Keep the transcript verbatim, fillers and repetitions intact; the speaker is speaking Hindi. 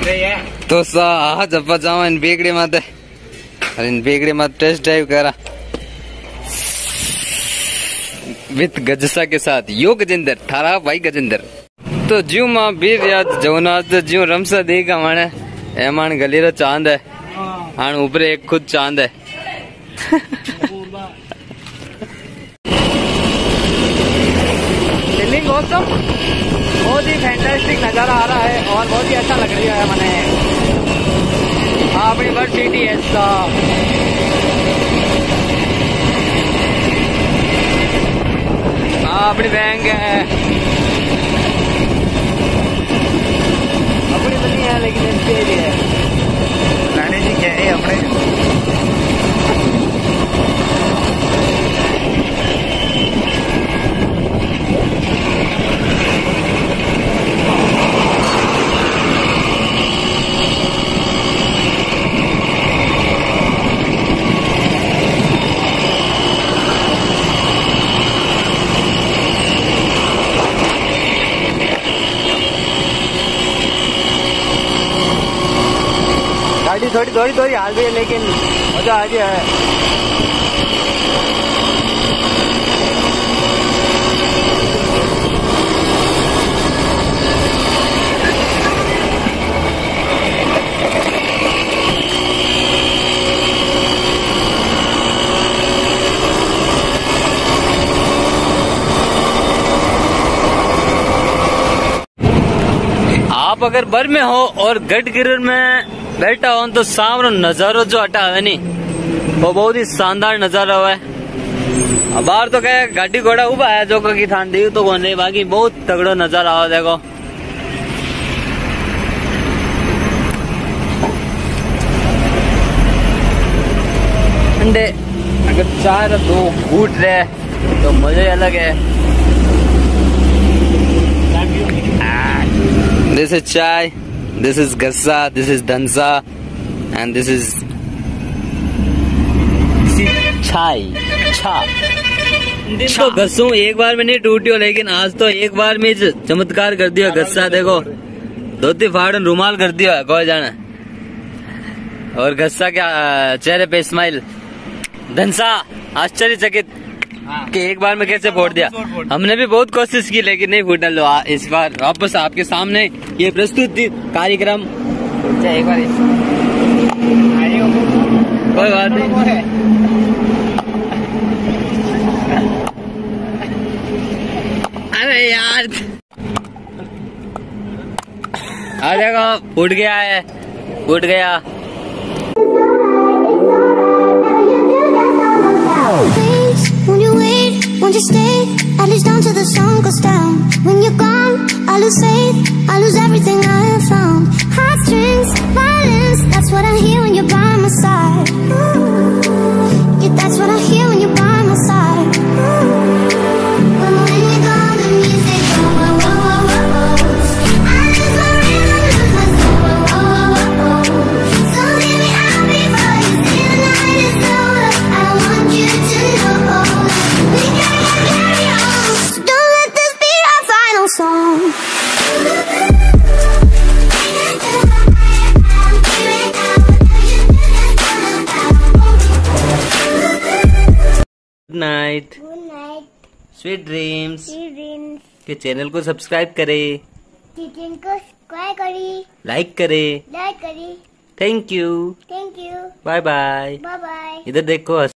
रही है। तो सा आज अब जाओ इन बेकड़ी मत और इन बेकड़ी मत टेस्ट ड्राइव करा विद गजसा के साथ। यो गजेंद्र थारा भाई गजेंद्र तो ज्यू मां बीर याद जौना ज्यू रमसा देगा माने एमान गलीरो चांद है आन ऊपर एक खुद चांद है। फीलिंग ऑसम, बहुत ही फैंटास्टिक नजारा आ रहा है और बहुत ही अच्छा लग रहा है मने। हाँ अपनी वर्ड सिटी है इसका। हाँ अपनी बैंक है, अपनी बनी है लेकिन इसके लिए रानी जी कह रहे अपने गाड़ी थोड़ी थोड़ी थोड़ी हाल रही है लेकिन मजा आ गया है। आप अगर बर में हो और गढ़गिर में बैठा हो तो सामने नजारो जो हटा है नी वो बहुत ही शानदार नजारा हुआ है। अब बाहर तो क्या गाड़ी घोड़ा उबा है जो की थान दी तो कोने बाकी बहुत तगड़ो नजारा हुआ। देखो अंडे अगर चार दो घूट रहे तो मजे अलग है। This is chai, this is gassa, this is dansa and this is chai cha तो गस्सू एक बार में नहीं टूटी हो लेकिन आज तो एक बार में चमत्कार कर दिया गस्सा। देखो धोती फाड़न रुमाल कर दिया कोई जाना और गस्सा क्या चेहरे पे स्माइल। धनसा आश्चर्यचकित कि एक बार में कैसे फोड़ दिया। हमने भी बहुत कोशिश की लेकिन नहीं फूटने लो। इस बार वापस आपके सामने ये प्रस्तुति कार्यक्रम। एक बार कोई बात नहीं। अरे यार आ देखो फूट गया है, फूट गया। Won't you wait, won't you stay, at least down till the sun goes down. When you're gone, I lose faith, I lose everything I have found. Heartstrings, violence, that's what I hear when you're by my side. Yeah, that's what I hear when you're by my side. When when you're gone, the music goes, oh, oh, oh, oh, oh. I lose my rhythm, lose my soul, oh, oh, oh, oh. So leave me out before you say the night is over. I want you to know. Song. Good night, sweet dreams के चैनल को सब्सक्राइब करें, चैनल को सब्सक्राइब करें, लाइक करें, लाइक करें। Thank you, thank you, bye bye, bye bye. इधर देखो।